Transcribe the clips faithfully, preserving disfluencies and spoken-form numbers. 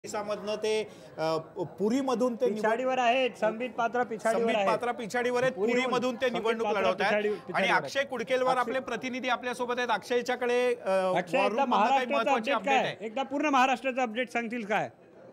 मधनं ते पुरीमधून ते पिछाडीवर आहेत, संबित पात्रा पिछाडीवर आहेत, पात्रा पिछाडीवर आहेत, पुरीमधून ते निवडणूक लढवत आहेत आणि अक्षय कुडकेलवर आपले प्रतिनिधी आपल्या सोबत आहेत. अक्षयच्याकडे महाराष्ट्राचा अपडेट काय, एकदा पूर्ण महाराष्ट्राचा अपडेट सांगतील काय?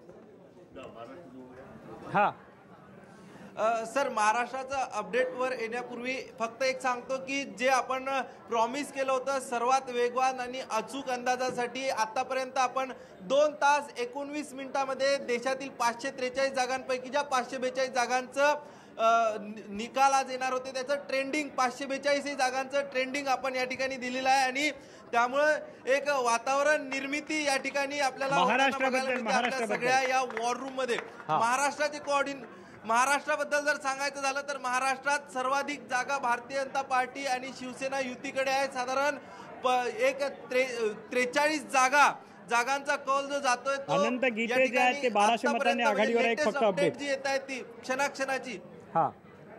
हा सर, महाराष्ट्राचा अपडेटवर येण्यापूर्वी फक्त एक सांगतो की जे आपण प्रॉमिस केलं होतं सर्वात वेगवान आणि अचूक अंदाजासाठी आतापर्यंत आपण दोन तास एकोणवीस मिनिटांमध्ये देशातील पाचशे त्रेचाळीस जागांपैकी ज्या पाचशे बेचाळीस जागांचं निकाल आज येणार होते त्याचं ट्रेंडिंग पाचशे बेचाळीस जागांचं ट्रेंडिंग आपण या ठिकाणी दिलेलं आहे आणि त्यामुळे एक वातावरण निर्मिती या ठिकाणी आपल्याला महाराष्ट्राबद्दल सगळ्या या वॉर रूम मध्ये महाराष्ट्राचे कोऑर्डिन महाराष्ट्राबद्दल जर सांगायचं झालं तर महाराष्ट्रात सर्वाधिक जागा भारतीय जनता पार्टी आणि शिवसेना युतीकडे आहे. साधारण एक त्रे त्रेचाळीस जागा जागांचा कौल जो जातोय तो अनंत गीते जे आहेत ते बाराशे मतांनी आघाडीवर आहे. फक्त अपडेट जी येत आहे ती क्षणाक्षणाची. हा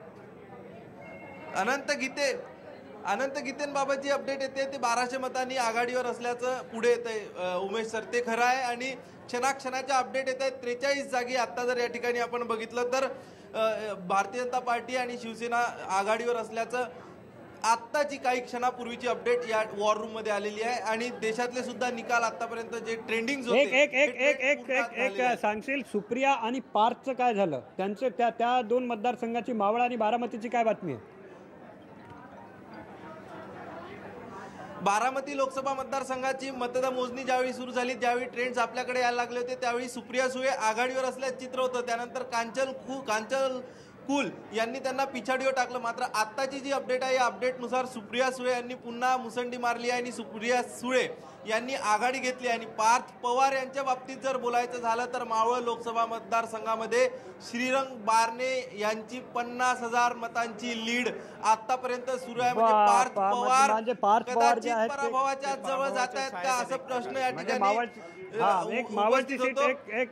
अनंत गीते अनंत गीतेंबाबतची अपडेट येते ते बाराशे मतांनी आघाडीवर असल्याचं पुढे येत आहे उमेश सर, ते खरं आहे. आणि क्षणाक्षणाच्या अपडेट येत आहेत. त्रेचाळीस जागी आता जर या ठिकाणी आपण बघितलं तर भारतीय जनता पार्टी आणि शिवसेना आघाडीवर असल्याचं आत्ताची काही क्षणापूर्वीची अपडेट या वॉर रूम मध्ये आलेली आहे. आणि देशातले सुद्धा निकाल आतापर्यंत जे ट्रेंडिंग होते एक एक एक एक एक एक एक सांगशील सुप्रिया आणि पार्थचं काय झालं, त्यांचे त्या त्या दोन मतदारसंघाची मावळ आणि बारामतीची काय बातमी आहे? बारामती लोकसभा मतदारसंघाची मतदान मोजणी ज्यावेळी सुरू झाली त्यावेळी ट्रेंड्स आपल्याकडे यायला लागले होते. त्यावेळी सुप्रिया सुळे आघाडीवर असल्याचं चित्र होतं. त्यानंतर कांचन कु कांचन कुल यांनी त्यांना पिछाडीवर टाकलं. मात्र आत्ताची जी अपडेट आहे या अपडेटनुसार सुप्रिया सुळे यांनी पुन्हा मुसंडी मारली आहे आणि सुप्रिया सुळे यांनी आघाडी घेतली. आणि पार्थ पवार यांच्या बाबतीत जर बोलायचं झालं तर मावळ लोकसभा मतदारसंघामध्ये श्रीरंग बारणे यांची पन्नास हजार मतांची लीड आतापर्यंत सुरू आहे. म्हणजे पार्थ पवार कदाचित पराभवाच्या जवळ जात आहेत का असा प्रश्न या ठिकाणी एक मावळची सीट एक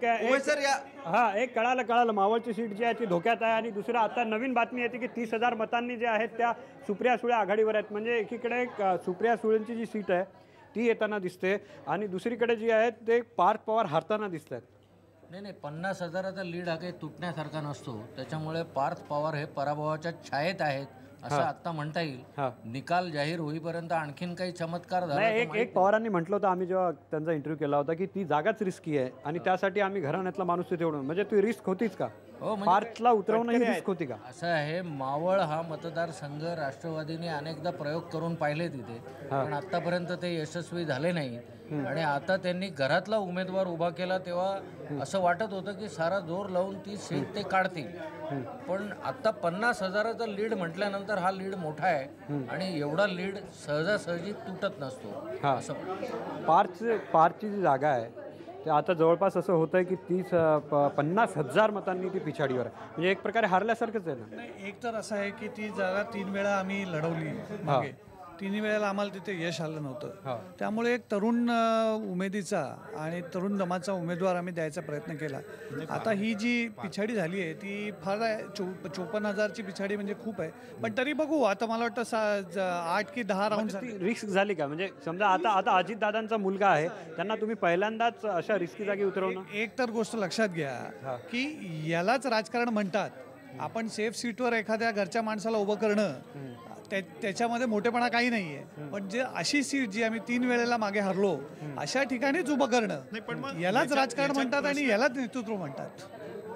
हा एक कळालं कळालं मावळची सीट जी आहे ती धोक्यात आहे. आणि दुसरं आता नवीन बातमी येते की तीस हजार मतांनी जे आहेत त्या सुप्रिया सुळे आघाडीवर आहेत. म्हणजे एकीकडे सुप्रिया सुळेंची जी सीट आहे ती येताना दिसते आणि दुसरीकडे जी आहेत ते पार्थ पवार हारताना दिसत आहेत. नाही नाही पन्नास हजाराचा लीड हा काही तुटण्यासारखा नसतो. त्याच्यामुळे पार्थ पवार हे पराभवाच्या छायेत आहेत असं आता म्हणता येईल. निकाल जाहीर होईपर्यंत आणखीन काही चमत्कार झाला. एक एक पवारांनी म्हटलं होतं आम्ही जेव्हा त्यांचा इंटरव्ह्यू केला होता की ती जागाच रिस्की आहे आणि त्यासाठी आम्ही घराण्यातला माणूस तिथे उडवून, म्हणजे ती रिस्क होतीच का? पार्थला उतरवणं ही रिस्क होती का? असं आहे, मावळ हा मतदारसंघ राष्ट्रवादीने अनेकदा प्रयोग करून पाहिले तिथे, पण आतापर्यंत ते यशस्वी झाले नाही. आणि आता त्यांनी घरातला उमेदवार उभा केला तेव्हा असं वाटत होतं की सारा जोर लावून ती सीट ते काढतील. पण आता पन्नास हजाराचा लीड म्हटल्यानंतर हा लीड मोठा आहे आणि एवढा लीड सहजासहजी तुटत नसतो. असं पार्थ पार्थची जी जागा आहे ते आता जवळपास असं होतं की तीस पन्नास हजार मतांनी ती पिछाडीवर आहे. म्हणजे एक प्रकारे हारल्यासारखंच आहे ना. एक तर असं आहे की ती जागा तीन वेळा आम्ही लढवली मागे, तिन्ही वेळेला आम्हाला तिथे यश आलं नव्हतं. त्यामुळे एक तरुण उमेदीचा आणि तरुण दमाचा उमेदवार आम्ही द्यायचा प्रयत्न केला. आता ही जी पिछाडी झाली आहे ती फार चौ चोपन्न हजारची पिछाडी म्हणजे खूप आहे. पण तरी बघू, आता मला वाटतं आठ की दहा राऊंड रिस्क झाली का? म्हणजे समजा आता आता अजितदादांचा मुलगा आहे, त्यांना तुम्ही पहिल्यांदाच अशा रिस्की जागी उतरवणं. एक तर गोष्ट लक्षात घ्या की यालाच राजकारण म्हणतात. आपण सेफ सीटवर एखाद्या घरच्या माणसाला उभं करणं त्याच्यामध्ये मोठेपणा काही नाहीये. पण जे अशी सीट जी आम्ही तीन वेळेला मागे हरलो अशा ठिकाणीच उभं करणं यालाच राजकारण म्हणतात आणि यालाच नेतृत्व म्हणतात.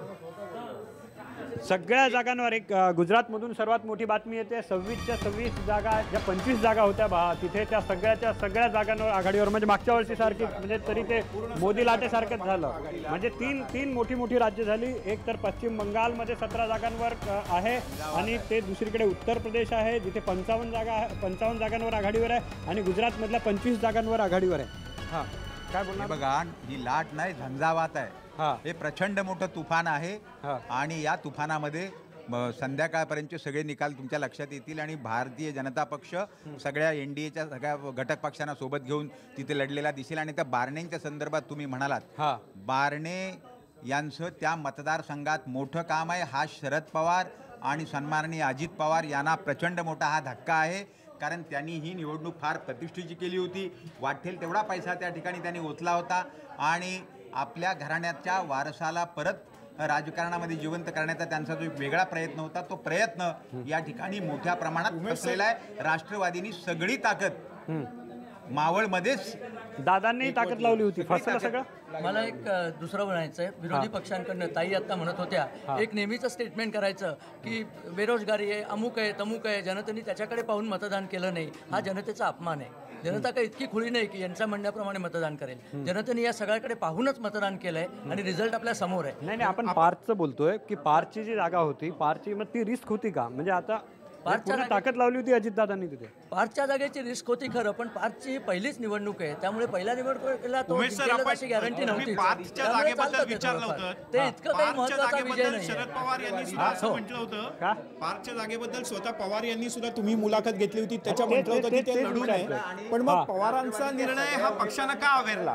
सगळ्या जागांवर एक गुजरातमधून सर्वात मोठी बातमी येते. सव्वीसच्या सव्वीस जागा ज्या पंचवीस जागा होत्या बा तिथे त्या सगळ्याच्या सगळ्या जागांवर आघाडीवर, म्हणजे मागच्या वर्षीसारखी, म्हणजे तरी ते मोदी लाटेसारखंच झालं. म्हणजे तीन तीन मोठी मोठी राज्य झाली. एक तर पश्चिम बंगालमध्ये सतरा जागांवर आहे आणि ते दुसरीकडे उत्तर प्रदेश आहे जिथे पंचावन्न जागा पंचावन्न जागांवर आघाडीवर आहे आणि गुजरातमधल्या पंचवीस जागांवर आघाडीवर आहे. हां काय बोलणार? बघा, ही लाट नाही झंझावात आहे. हे प्रचंड मोठं तुफान आहे आणि या तुफानामध्ये संध्याकाळपर्यंतचे सगळे निकाल तुमच्या लक्षात येतील आणि भारतीय जनता पक्ष सगळ्या एन डी एच्या सगळ्या घटक पक्षांना सोबत घेऊन तिथे लढलेला दिसेल. आणि त्या बारणेंच्या संदर्भात तुम्ही म्हणालात, बारणे यांचं त्या मतदारसंघात मोठं काम आहे. हा शरद पवार आणि सन्माननीय अजित पवार यांना प्रचंड मोठा हा धक्का आहे. कारण त्यांनी ही निवडणूक फार प्रतिष्ठेची केली होती. वाटेल तेवढा पैसा त्या ठिकाणी त्यांनी ओतला होता आणि आपल्या घराण्याच्या वारसाला परत राजकारणामध्ये जिवंत करण्याचा त्यांचा जो एक वेगळा प्रयत्न होता, तो प्रयत्न या ठिकाणी मोठ्या प्रमाणात फसलेला आहे. राष्ट्रवादीनी सगळी ताकद मावळमध्येच दादांनी ताकद लावली होती, फसलं सगळं. मला एक अ, दुसरं म्हणायचं आहे. विरोधी पक्षांकडनं ताई आता म्हणत होत्या, एक नेहमीचं स्टेटमेंट करायचं की बेरोजगारी आहे, अमुक आहे, तमुक आहे, जनतेने त्याच्याकडे पाहून मतदान केलं नाही. हा जनतेचा अपमान आहे. जनता काही इतकी खुळी नाही की यांच्या म्हणण्याप्रमाणे मतदान करेल. जनतेने या सगळ्याकडे पाहूनच मतदान केलंय आणि रिझल्ट आपल्या समोर आहे. नाही नाही, आपण पार्कचं बोलतोय की पार्कची जी जागा होती, पार्कची मग ती रिस्क होती का? म्हणजे आता पार्कच्या पूर्ण ताकद लावली होती अजितदादांनी तिथे. पार्कच्या जागेची रिस्क होती खरं, पण पार्कची ही पहिलीच निवडणूक आहे, त्यामुळे पहिल्या निवडणुकीला तो उमेश सर, जिंकेल आपण- अशी गॅरंटी तुम्ही नव्हती. पार्कच्या त्यामुळे जागेबद्दल चालतं ते विचारलं थोडंफार. होतं. ते इतकं काही पार्कच्या महत्वाचा विजय जागेबद्दल नाही. शरद पवार यांनी सुद्धा असं म्हटलं होतं. का? पार्कच्या जागेबद्दल स्वतः पवार यांनी सुद्धा तुम्ही मुलाखत घेतली होती, त्याच्या ते- म्हटलं होतं ते- की ते ते- लढू ते- नये, पण मग पवारांचा निर्णय हा पक्षानं का अवेरला?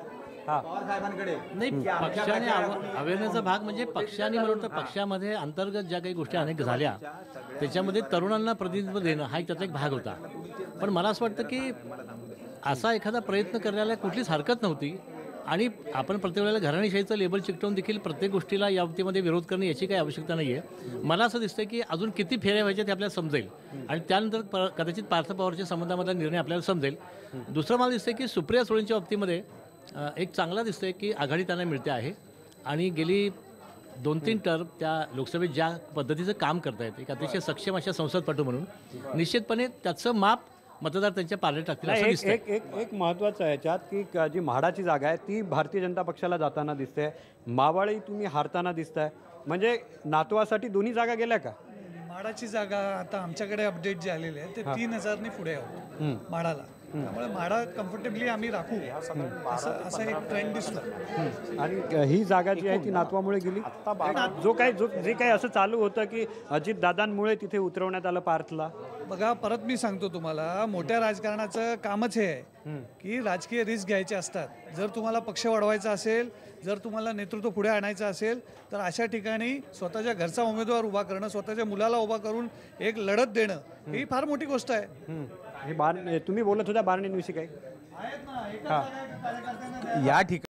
नाही, पक्षाने आव- अवेअरनेसचा भाग म्हणजे पक्षाने मला वाटतं पक्षामध्ये अंतर्गत ज्या काही गोष्टी अनेक झाल्या त्याच्यामध्ये तरुणांना प्रतिनिधित्व देणं हा एक त्याचा एक भाग होता. पण मला असं वाटतं की असा एखादा प्रयत्न करण्याला कुठलीच हरकत नव्हती आणि आपण प्रत्येक वेळेला घराणेशाहीचं लेबल चिकटवून देखील प्रत्येक गोष्टीला या बाबतीमध्ये विरोध करणे याची काही आवश्यकता नाही आहे. मला असं दिसतं की अजून किती फेऱ्या व्हायच्या ते आपल्याला समजेल आणि त्यानंतर प कदाचित पार्थ पवारच्या संबंधामधला निर्णय आपल्याला समजेल. दुसरं मला दिसतं की सुप्रिया सुळेंच्या बाबतीमध्ये अ, एक चांगला दिसतंय की आघाडी त्यांना मिळते आहे आणि गेली दोन तीन टर्म त्या लोकसभेत ज्या पद्धतीचं काम करतायत एक अतिशय सक्षम अशा संसदपटू म्हणून निश्चितपणे त्याचं माप मतदार त्यांच्या पारडे टाकतील असं एक दिसतंय. एक एक एक महत्त्वाचं आहे याच्यात की क- जी म्हाडाची जागा आहे ती भारतीय जनता पक्षाला जाताना दिसते, मावळही तुम्ही हारताना दिसताय. म्हणजे नातवासाठी दोन्ही जागा गेल्या का? माडाची जागा आता आमच्याकडे अपडेट जे आलेले आहे ते तीन हजारने पुढे आहोत माडाला. त्यामुळे माडा कम्फर्टेबली आम्ही राखू असं असा एक ट्रेंड दिसतो. आणि ही जागा जी आहे ती नातवामुळे गेली. जो काही जो जे काही असं चालू होतं की अजित दादांमुळे तिथे उतरवण्यात आलं पार्थला. बघा, परत मी सांगतो तुम्हाला, मोठ्या राजकारणाचं कामच हे आहे की राजकीय रिस्क घ्यायचे असतात. जर तुम्हाला पक्ष वाढवायचा असेल, जर तुम्हाला नेतृत्व पुढे आणायचं असेल, तर अशा ठिकाणी स्वतःच्या घरचा उमेदवार उभा करणं, स्वतःच्या मुलाला उभा करून एक लढत देणं ही फार मोठी गोष्ट आहे. हे बार तुम्ही बोलत होता बारणेंविषयी काही या ठिकाणी